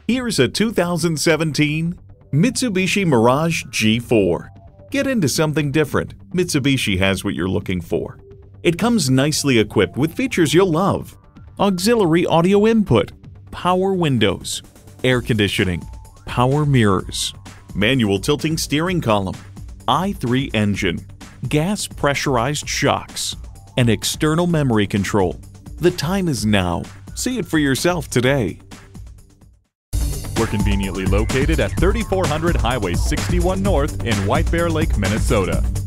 Here's a 2017 Mitsubishi Mirage G4. Get into something different. Mitsubishi has what you're looking for. It comes nicely equipped with features you'll love: auxiliary audio input, power windows, air conditioning, power mirrors, manual tilting steering column, i3 engine, gas pressurized shocks, and external memory control. The time is now. See it for yourself today. We're conveniently located at 3400 Highway 61 North in White Bear Lake, Minnesota.